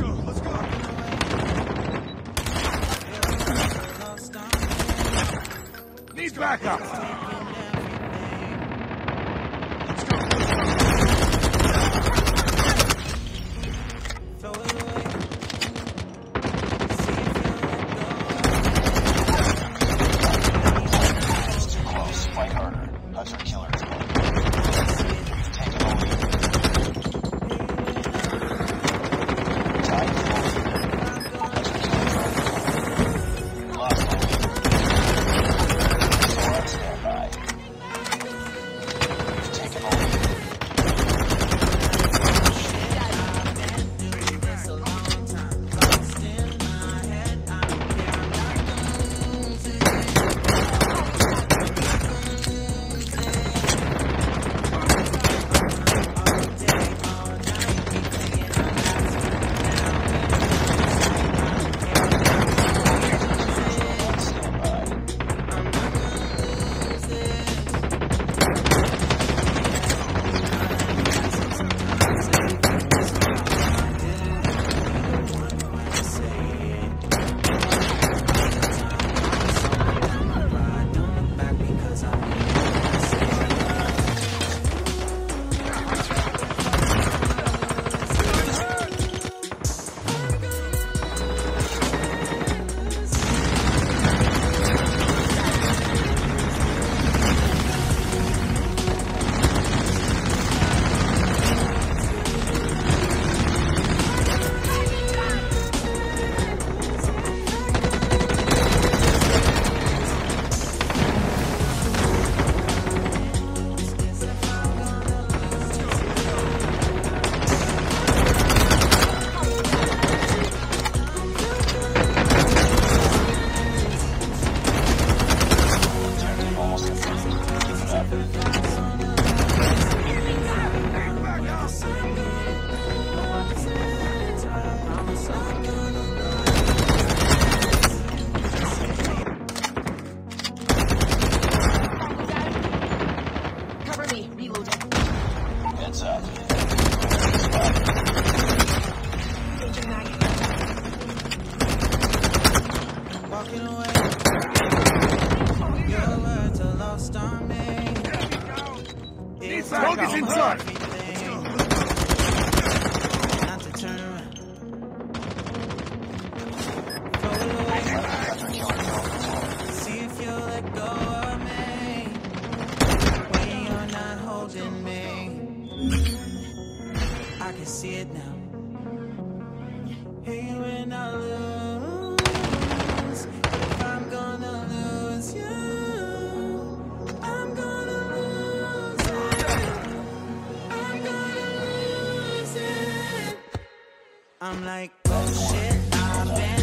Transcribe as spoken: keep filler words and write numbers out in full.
Need backup! Let's go! Too close. Fight harder. Hunter killer. Take it over. Time close. Hunter killer. Lost the lead. Standby. Take it over. Focus inside! See if you let go of me when you're not holding me. I can see it now. Hey, when I lose, if I'm gonna lose you, I'm gonna lose it. I'm gonna lose it. I'm like, oh shit, I've been